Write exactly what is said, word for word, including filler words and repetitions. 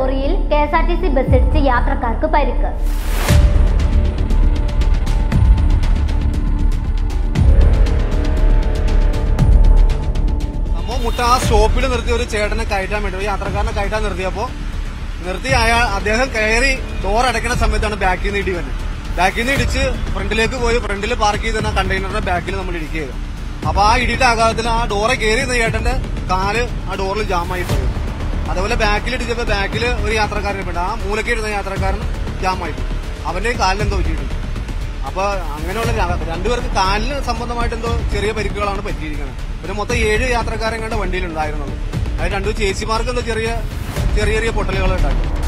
ലോറിയിൽ K S R T C ബസ്സിടിച്ച് യാത്രക്കാർക്ക് പരിക്ക്. മുട്ട ആ സ്റ്റോപ്പിൽ നിർത്തി ഒരു ചേട്ടനെ കയറ്റാൻ വേണ്ടി ഒരു യാത്രക്കാരനെ കയറ്റാൻ നിർത്തിയപ്പോ നിർത്തി അയാൾ അദ്ദേഹം കയറി ഡോർ അടയ്ക്കുന്ന സമയത്താണ് ബാക്കിൽ നിന്ന് ഇടി വന്നത്. ബാക്കിൽ നിന്ന് ഇടിച്ച് ഫ്രണ്ടിലേക്ക് പോയി ഫ്രണ്ടിൽ പാർക്ക് ചെയ്തിരുന്ന കണ്ടെയ്നറിന്റെ ബാക്കിൽ നമ്മൾ ഇടിക്കുകയത്. അപ്പൊ ആ ഇടിയുടെ ആഘാതത്തിൽ ആ ഡോറെ കയറിയിരുന്ന ചേട്ടന്റെ കാല് ആ ഡോറിൽ ജാമായി പോയി. അതേപോലെ ബാക്കിൽ ഇടിച്ചപ്പോ ബാക്കിൽ ഒരു യാത്രക്കാരനെ പെട്ടു. ആ മൂലക്കിരുന്ന യാത്രക്കാരൻ ജാമായി പോയി. അവന്റെ കാലിലെന്തോ പറ്റിയിട്ടുണ്ട്. അപ്പൊ അങ്ങനെയുള്ള രണ്ടുപേർക്ക് കാലിന് സംബന്ധമായിട്ട് എന്തോ ചെറിയ പരിക്കുകളാണ് പറ്റിയിരിക്കുന്നത്. പിന്നെ മൊത്തം ഏഴ് യാത്രക്കാരൻ കണ്ട വണ്ടിയിലുണ്ടായിരുന്നുള്ളൂ. അത് രണ്ടു ചേച്ചിമാർക്ക് എന്തോ ചെറിയ ചെറിയ ചെറിയ പൊട്ടലുകൾ ഉണ്ടായിരുന്നു.